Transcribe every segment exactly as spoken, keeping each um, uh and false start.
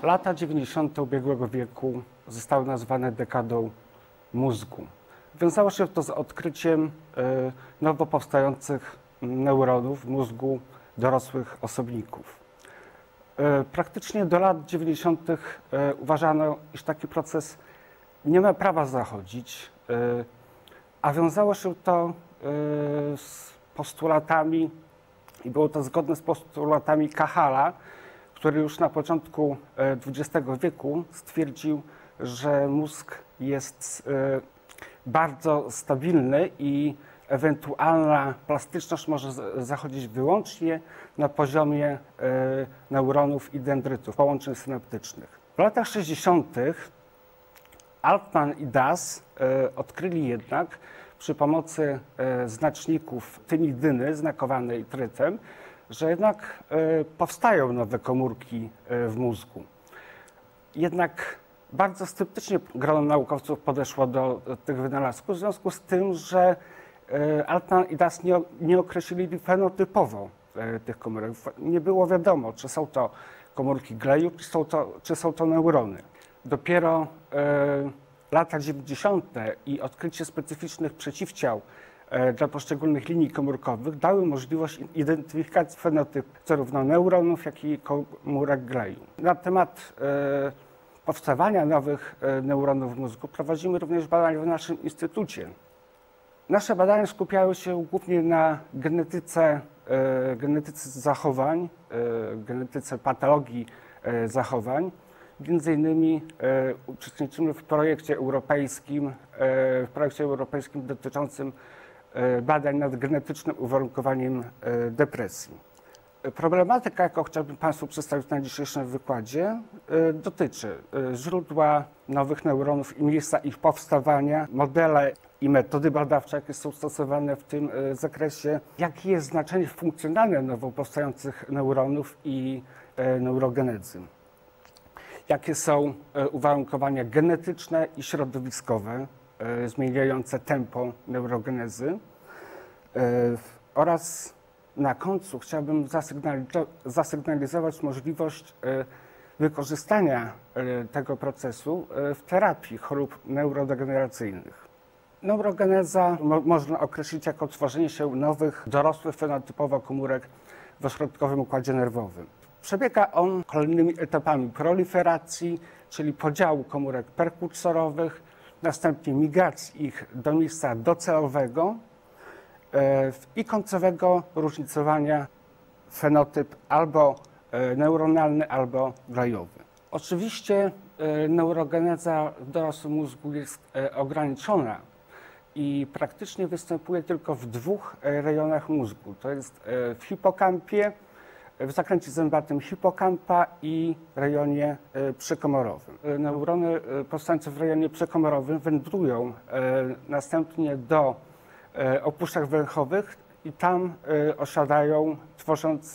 Lata dziewięćdziesiąte ubiegłego wieku zostały nazwane dekadą mózgu. Wiązało się to z odkryciem nowo powstających neuronów w mózgu dorosłych osobników. Praktycznie do lat dziewięćdziesiątych uważano, iż taki proces nie ma prawa zachodzić, a wiązało się to z postulatami i było to zgodne z postulatami Cahala, który już na początku dwudziestego wieku stwierdził, że mózg jest bardzo stabilny i ewentualna plastyczność może zachodzić wyłącznie na poziomie neuronów i dendrytów, połączeń synaptycznych. W latach sześćdziesiątych Altman i Das odkryli jednak przy pomocy znaczników tymidyny znakowanej trytem, że jednak powstają nowe komórki w mózgu. Jednak bardzo sceptycznie grono naukowców podeszło do tych wynalazków w związku z tym, że Altman i Das nie, nie określili fenotypowo tych komórek. Nie było wiadomo, czy są to komórki gleju, czy są to, czy są to neurony. Dopiero e, lata dziewięćdziesiąte i odkrycie specyficznych przeciwciał e, dla poszczególnych linii komórkowych dały możliwość identyfikacji fenotypu zarówno neuronów, jak i komórek gleju. Na temat e, powstawania nowych e, neuronów w mózgu prowadzimy również badania w naszym instytucie. Nasze badania skupiały się głównie na genetyce, e, genetyce zachowań, e, genetyce patologii e, zachowań. Między innymi e, uczestniczymy w projekcie europejskim, e, w projekcie europejskim dotyczącym e, badań nad genetycznym uwarunkowaniem e, depresji. Problematyka, jaką chciałbym Państwu przedstawić na dzisiejszym wykładzie, e, dotyczy e, źródła nowych neuronów i miejsca ich powstawania, modele i metody badawcze, jakie są stosowane w tym e, zakresie, jakie jest znaczenie funkcjonalne nowo powstających neuronów i e, neurogenezy. Jakie są uwarunkowania genetyczne i środowiskowe e, zmieniające tempo neurogenezy e, oraz na końcu chciałbym zasygnalizować możliwość e, wykorzystania e, tego procesu e, w terapii chorób neurodegeneracyjnych. Neurogeneza mo można określić jako tworzenie się nowych, dorosłych fenotypowo komórek w ośrodkowym układzie nerwowym. Przebiega on kolejnymi etapami proliferacji, czyli podziału komórek perkursorowych, następnie migracji ich do miejsca docelowego e, i końcowego różnicowania fenotyp albo e, neuronalny, albo glejowy. Oczywiście e, neurogeneza w dorosłym mózgu jest e, ograniczona i praktycznie występuje tylko w dwóch e, rejonach mózgu. To jest e, w hipokampie, w zakręcie zębatym hipokampa i rejonie przykomorowym. Neurony powstające w rejonie przykomorowym wędrują następnie do opuszczek węchowych i tam osiadają, tworząc,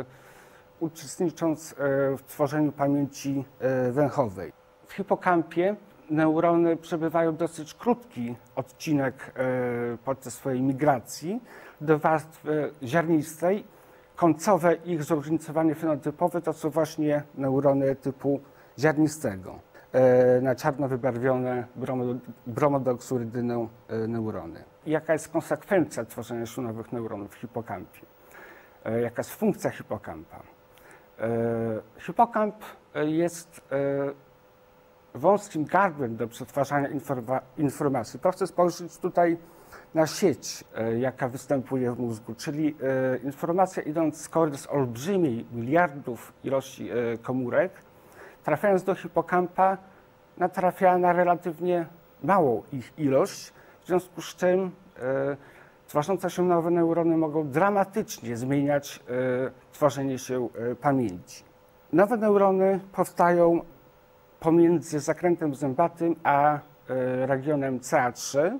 uczestnicząc w tworzeniu pamięci węchowej. W hipokampie neurony przebywają dosyć krótki odcinek podczas swojej migracji do warstwy ziarnistej. Końcowe ich zróżnicowanie fenotypowe to są właśnie neurony typu ziarnistego, e, na czarno wybarwione bromodoksurydyną e, neurony. I jaka jest konsekwencja tworzenia się nowych neuronów w hipokampie? E, jaka jest funkcja hipokampa? E, hipokamp jest e, wąskim gardłem do przetwarzania informacji. Proszę spojrzeć tutaj na sieć, jaka występuje w mózgu, czyli informacja idąc z z olbrzymiej, miliardów ilości komórek, trafiając do hipokampa, natrafia na relatywnie małą ich ilość, w związku z czym tworzące się nowe neurony mogą dramatycznie zmieniać tworzenie się pamięci. Nowe neurony powstają pomiędzy zakrętem zębatym a regionem C A trzy.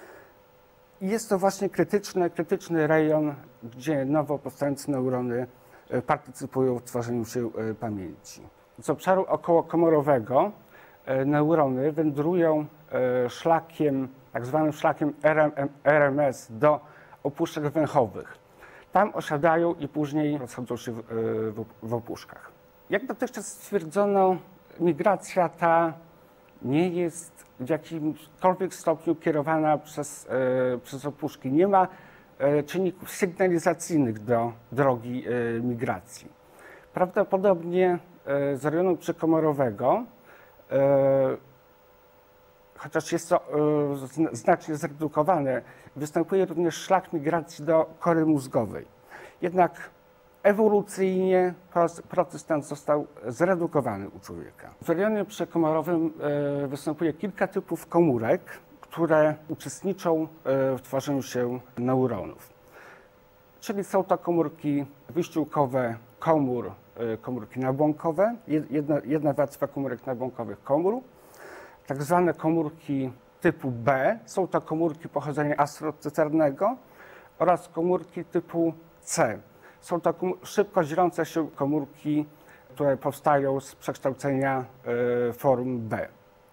I jest to właśnie krytyczny, krytyczny rejon, gdzie nowo powstające neurony partycypują w tworzeniu się pamięci. Z obszaru okołokomorowego neurony wędrują szlakiem, tak zwanym szlakiem R M S do opuszczek węchowych. Tam osiadają i później rozchodzą się w, w, w opuszkach. Jak dotychczas stwierdzono, migracja ta nie jest w jakimkolwiek stopniu kierowana przez, e, przez opuszki. Nie ma e, czynników sygnalizacyjnych do drogi e, migracji. Prawdopodobnie e, z rejonu przykomorowego, e, chociaż jest to e, znacznie zredukowane, występuje również szlak migracji do kory mózgowej. Jednak ewolucyjnie proces ten został zredukowany u człowieka. W rejonie przekomorowym e, występuje kilka typów komórek, które uczestniczą e, w tworzeniu się neuronów. Czyli są to komórki wyściółkowe komór, e, komórki nabłonkowe, jedna, jedna warstwa komórek nabłonkowych komór, tak zwane komórki typu B, są to komórki pochodzenia astrocytarnego oraz komórki typu C. Są to szybko dzielące się komórki, które powstają z przekształcenia e, form B.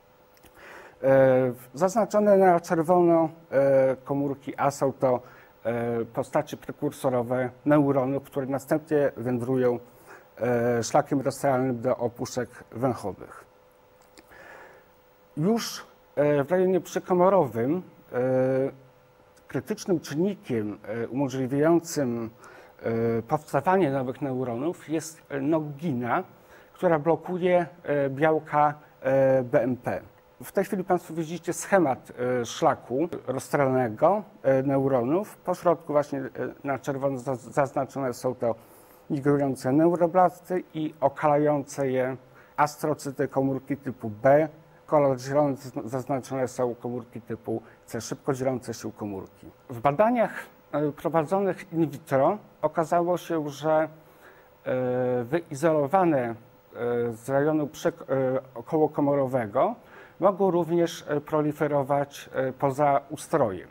E, zaznaczone na czerwono e, komórki A są to e, postaci prekursorowe neuronów, które następnie wędrują e, szlakiem rozstrzelnym do opuszek węchowych. Już e, w rejonie przykomorowym e, krytycznym czynnikiem e, umożliwiającym powstawanie nowych neuronów jest nogina, która blokuje białka B M P. W tej chwili Państwo widzicie schemat szlaku rozstrzelnego neuronów. Po środku właśnie na czerwono zaznaczone są to migrujące neuroblasty i okalające je astrocyty komórki typu B. Kolor zielony zaznaczone są komórki typu C, szybko dzielące się komórki. W badaniach prowadzonych in vitro okazało się, że wyizolowane z rejonu okołokomorowego mogą również proliferować poza ustrojem.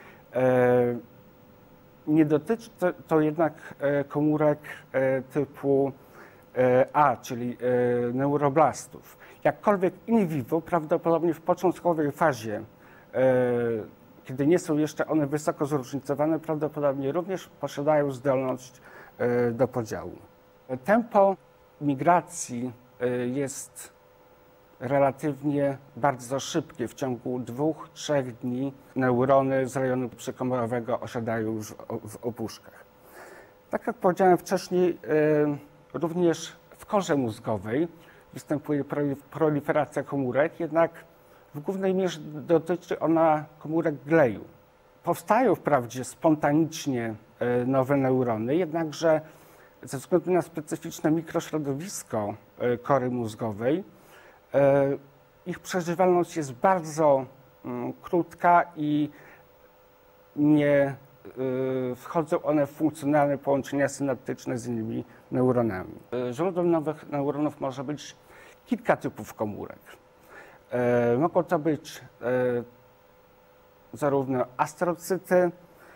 Nie dotyczy to jednak komórek typu A, czyli neuroblastów. Jakkolwiek in vivo, prawdopodobnie w początkowej fazie, kiedy nie są jeszcze one wysoko zróżnicowane, prawdopodobnie również posiadają zdolność do podziału. Tempo migracji jest relatywnie bardzo szybkie. W ciągu dwóch, trzech dni neurony z rejonu przykomorowego osiadają już w opuszkach. Tak jak powiedziałem wcześniej, również w korze mózgowej występuje proliferacja komórek, jednak w głównej mierze dotyczy ona komórek gleju. Powstają wprawdzie spontanicznie nowe neurony, jednakże ze względu na specyficzne mikrośrodowisko kory mózgowej ich przeżywalność jest bardzo krótka i nie wchodzą one w funkcjonalne połączenia synaptyczne z innymi neuronami. Źródłem nowych neuronów może być kilka typów komórek. E, mogą to być e, zarówno astrocyty, e,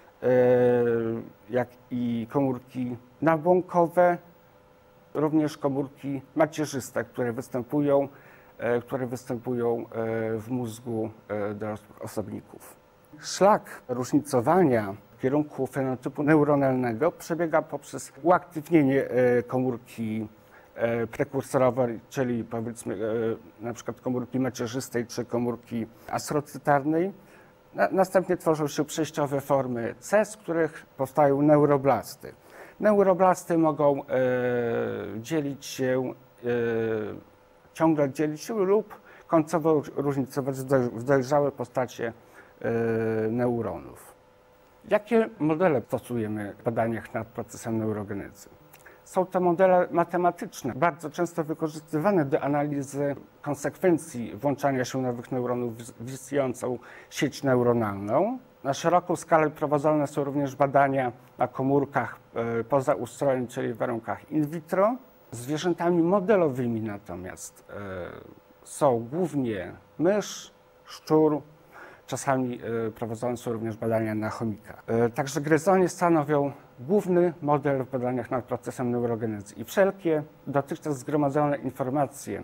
jak i komórki nabłonkowe, również komórki macierzyste, które występują, e, które występują e, w mózgu e, dorosłych osobników. Szlak różnicowania w kierunku fenotypu neuronalnego przebiega poprzez uaktywnienie e, komórki prekursorowej, czyli powiedzmy na przykład komórki macierzystej czy komórki astrocytarnej. Następnie tworzą się przejściowe formy C, z których powstają neuroblasty. Neuroblasty mogą e, dzielić się, e, ciągle dzielić się lub końcowo różnicować w dojrzałe postacie e, neuronów. Jakie modele stosujemy w badaniach nad procesem neurogenezy? Są to modele matematyczne, bardzo często wykorzystywane do analizy konsekwencji włączania się nowych neuronów w istniejącą sieć neuronalną. Na szeroką skalę prowadzone są również badania na komórkach poza ustrojem, czyli w warunkach in vitro. Zwierzętami modelowymi natomiast są głównie mysz, szczur, czasami prowadzone są również badania na chomikach. Także gryzonie stanowią główny model w badaniach nad procesem neurogenezy i wszelkie dotychczas zgromadzone informacje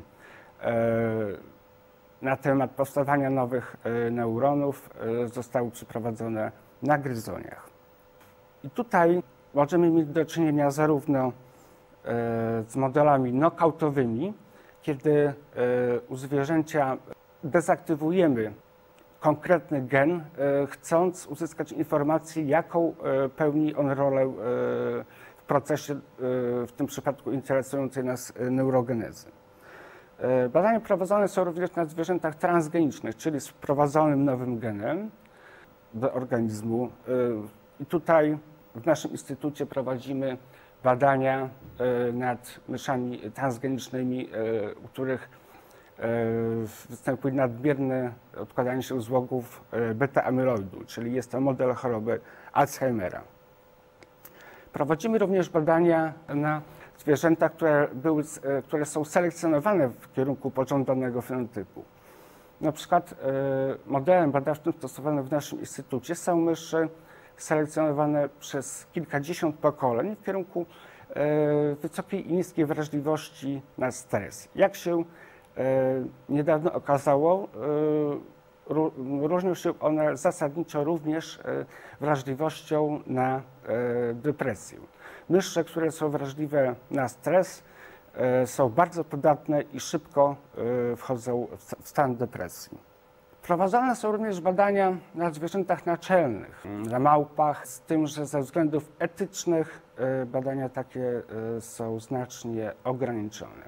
na temat powstawania nowych neuronów zostały przeprowadzone na gryzoniach. I tutaj możemy mieć do czynienia zarówno z modelami knockoutowymi, kiedy u zwierzęcia dezaktywujemy konkretny gen, chcąc uzyskać informację, jaką pełni on rolę w procesie, w tym przypadku interesującej nas neurogenezy. Badania prowadzone są również na zwierzętach transgenicznych, czyli z wprowadzonym nowym genem do organizmu. I tutaj w naszym instytucie prowadzimy badania nad myszami transgenicznymi, u których występuje nadmierne odkładanie się złogów beta-amyloidu, czyli jest to model choroby Alzheimera. Prowadzimy również badania na zwierzętach, które, były, które są selekcjonowane w kierunku pożądanego fenotypu. Na przykład modelem badawczym stosowanym w naszym instytucie są myszy selekcjonowane przez kilkadziesiąt pokoleń w kierunku wysokiej i niskiej wrażliwości na stres. Jak się niedawno okazało, różnią się one zasadniczo również wrażliwością na depresję. Myszy, które są wrażliwe na stres, są bardzo podatne i szybko wchodzą w stan depresji. Prowadzone są również badania na zwierzętach naczelnych, na małpach, z tym, że ze względów etycznych badania takie są znacznie ograniczone.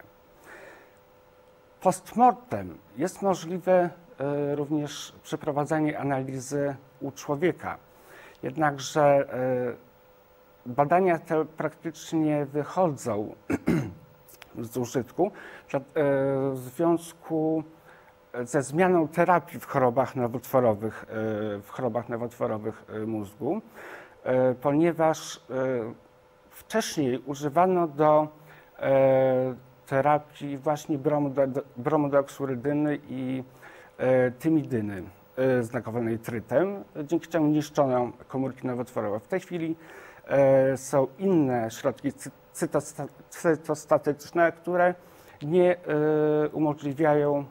Postmortem jest możliwe również przeprowadzanie analizy u człowieka, jednakże badania te praktycznie wychodzą z użytku w związku ze zmianą terapii w chorobach nowotworowych, w chorobach nowotworowych mózgu, ponieważ wcześniej używano do terapii właśnie bromodoksurydyny i tymidyny znakowanej trytem, dzięki czemu niszczono komórki nowotworowe. W tej chwili są inne środki cytostatyczne, które nie umożliwiają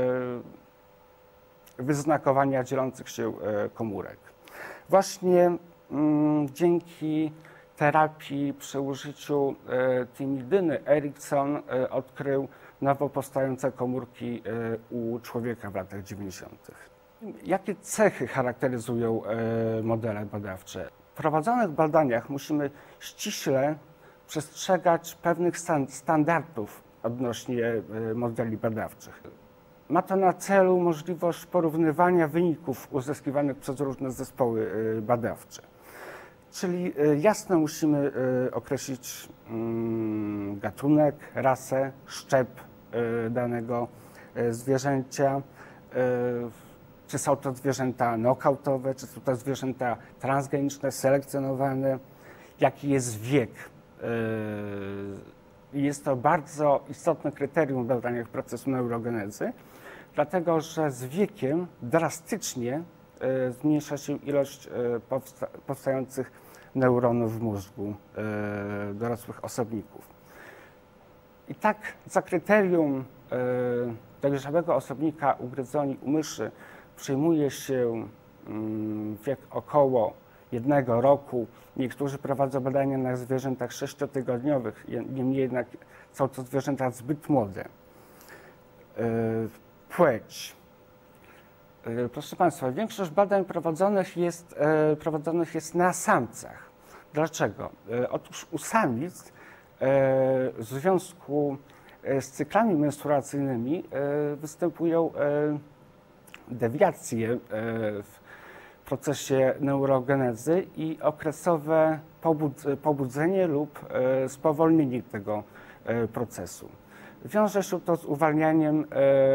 wyznakowania dzielących się komórek. Właśnie dzięki terapii przy użyciu timidyny Erickson odkrył nowo powstające komórki u człowieka w latach dziewięćdziesiątych. Jakie cechy charakteryzują modele badawcze? W prowadzonych badaniach musimy ściśle przestrzegać pewnych standardów odnośnie modeli badawczych. Ma to na celu możliwość porównywania wyników uzyskiwanych przez różne zespoły badawcze. Czyli jasno musimy określić gatunek, rasę, szczep danego zwierzęcia, czy są to zwierzęta knockoutowe, czy są to zwierzęta transgeniczne, selekcjonowane, jaki jest wiek. Jest to bardzo istotne kryterium w badaniach procesu neurogenezy, dlatego że z wiekiem drastycznie zmniejsza się ilość powsta powstających neuronów w mózgu dorosłych osobników. I tak za kryterium dojrzałego osobnika u gryzoni, u myszy przyjmuje się wiek około jednego roku. Niektórzy prowadzą badania na zwierzętach sześciotygodniowych, niemniej jednak są to zwierzęta zbyt młode. Płeć. Proszę Państwa, większość badań prowadzonych jest, prowadzonych jest na samcach. Dlaczego? Otóż u samic w związku z cyklami menstruacyjnymi występują dewiacje w procesie neurogenezy i okresowe pobudzenie lub spowolnienie tego procesu. Wiąże się to z uwalnianiem,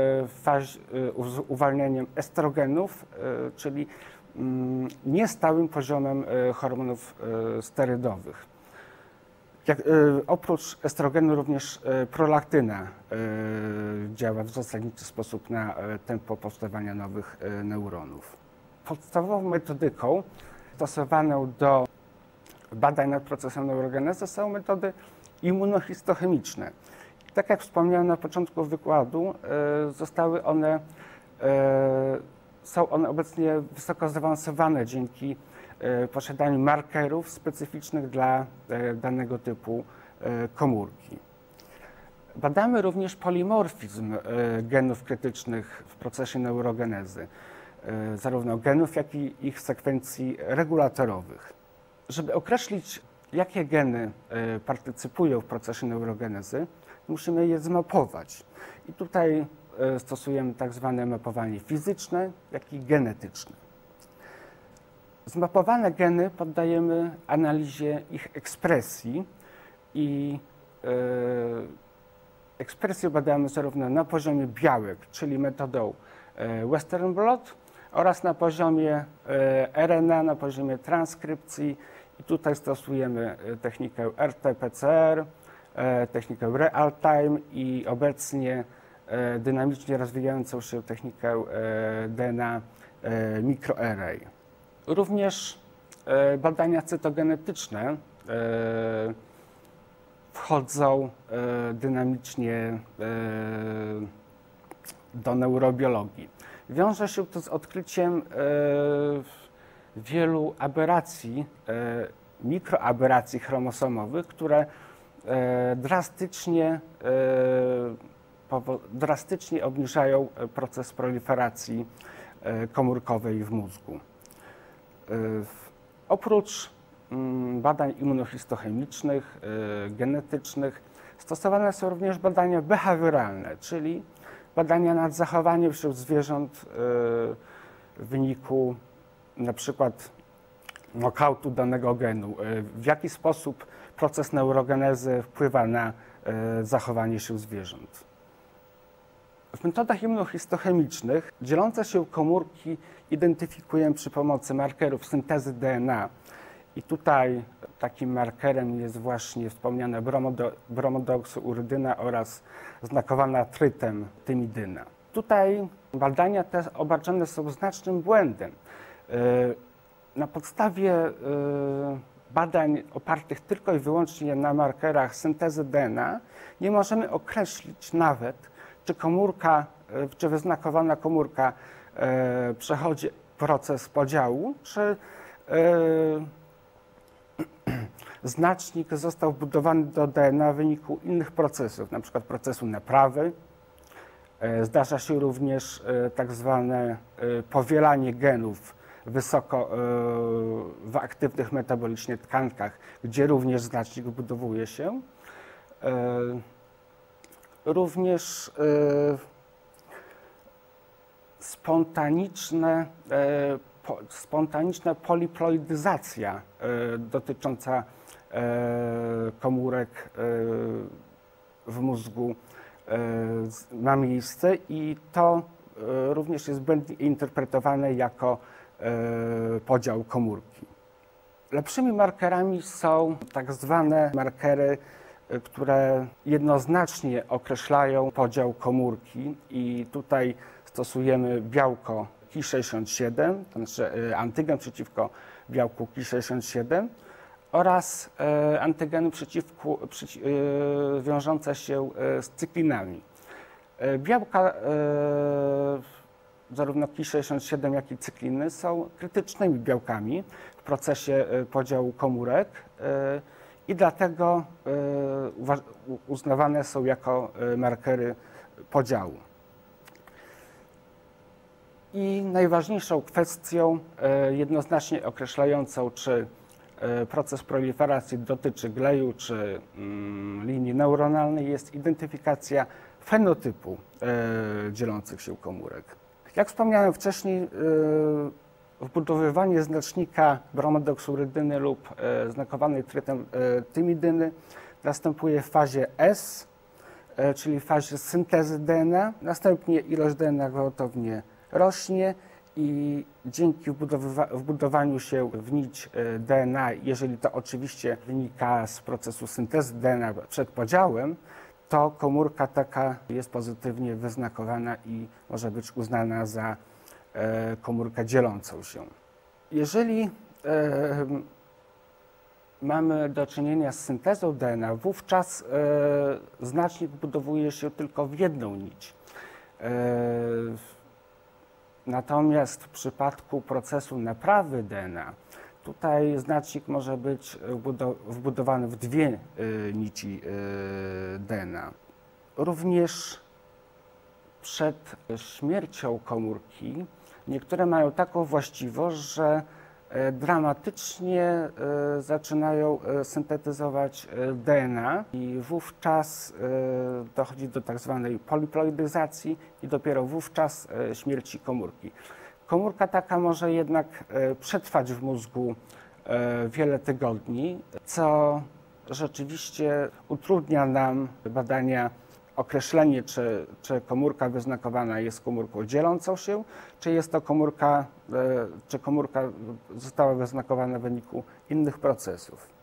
z uwalnianiem estrogenów, czyli niestałym poziomem hormonów sterydowych. Jak, oprócz estrogenu również prolaktyna działa w zasadniczy sposób na tempo powstawania nowych neuronów. Podstawową metodyką stosowaną do badań nad procesem neurogenezy są metody immunohistochemiczne. Tak jak wspomniałem na początku wykładu, zostały one, są one obecnie wysoko zaawansowane dzięki posiadaniu markerów specyficznych dla danego typu komórki. Badamy również polimorfizm genów krytycznych w procesie neurogenezy, zarówno genów, jak i ich sekwencji regulatorowych. Żeby określić, jakie geny partycypują w procesie neurogenezy, musimy je zmapować. I tutaj stosujemy tak zwane mapowanie fizyczne, jak i genetyczne. Zmapowane geny poddajemy analizie ich ekspresji i e, ekspresję badamy zarówno na poziomie białek, czyli metodą e, Western blot, oraz na poziomie e, R N A, na poziomie transkrypcji. I tutaj stosujemy technikę R T P C R, e, technikę real time i obecnie e, dynamicznie rozwijającą się technikę e, D N A e, microarray. Również e, badania cytogenetyczne e, wchodzą e, dynamicznie e, do neurobiologii. Wiąże się to z odkryciem e, wielu aberracji, e, mikroaberracji chromosomowych, które e, drastycznie, e, drastycznie obniżają proces proliferacji e, komórkowej w mózgu. E, oprócz m, badań immunohistochemicznych, e, genetycznych, stosowane są również badania behawioralne, czyli badania nad zachowaniem wśród zwierząt e, w wyniku na przykład knockoutu danego genu, w jaki sposób proces neurogenezy wpływa na zachowanie się zwierząt. W metodach immunohistochemicznych dzielące się komórki identyfikujemy przy pomocy markerów syntezy D N A i tutaj takim markerem jest właśnie wspomniana bromodeoksyurydyna oraz znakowana trytem tymidyna. Tutaj badania te obarczone są znacznym błędem. Na podstawie badań opartych tylko i wyłącznie na markerach syntezy D N A nie możemy określić nawet, czy komórka, czy wyznakowana komórka przechodzi proces podziału, czy znacznik został wbudowany do D N A w wyniku innych procesów, na przykład procesu naprawy. Zdarza się również tak zwane powielanie genów wysoko w aktywnych metabolicznie tkankach, gdzie również znacznik wbudowuje się. Również spontaniczne, spontaniczna poliploidyzacja dotycząca komórek w mózgu ma miejsce i to również jest błędnie interpretowane jako podział komórki. Lepszymi markerami są tak zwane markery, które jednoznacznie określają podział komórki i tutaj stosujemy białko Ki sześćdziesiąt siedem, to znaczy antygen przeciwko białku Ki sześćdziesiąt siedem oraz antygeny przeciwko, przeci, wiążące się z cyklinami. Białka zarówno Ki sześćdziesiąt siedem, jak i cykliny są krytycznymi białkami w procesie podziału komórek i dlatego uznawane są jako markery podziału. I najważniejszą kwestią jednoznacznie określającą, czy proces proliferacji dotyczy gleju czy linii neuronalnej, jest identyfikacja fenotypu dzielących się komórek. Jak wspomniałem wcześniej, wbudowywanie znacznika bromodeoksyurydyny lub znakowanej trytem tymidyny następuje w fazie S, czyli w fazie syntezy D N A. Następnie ilość D N A gwałtownie rośnie i dzięki wbudowaniu się w nić D N A, jeżeli to oczywiście wynika z procesu syntezy D N A przed podziałem, to komórka taka jest pozytywnie wyznakowana i może być uznana za komórkę dzielącą się. Jeżeli e, mamy do czynienia z syntezą D N A, wówczas e, znacznik budowuje się tylko w jedną nić. E, natomiast w przypadku procesu naprawy D N A, Tutaj znacznik może być wbudowany w dwie nici D N A. Również przed śmiercią komórki niektóre mają taką właściwość, że dramatycznie zaczynają syntetyzować D N A i wówczas dochodzi do tak zwanej poliploidyzacji i dopiero wówczas śmierci komórki. Komórka taka może jednak przetrwać w mózgu wiele tygodni, co rzeczywiście utrudnia nam badania, określenie, czy, czy komórka wyznakowana jest komórką dzielącą się, czy jest to komórka, czy komórka została wyznakowana w wyniku innych procesów.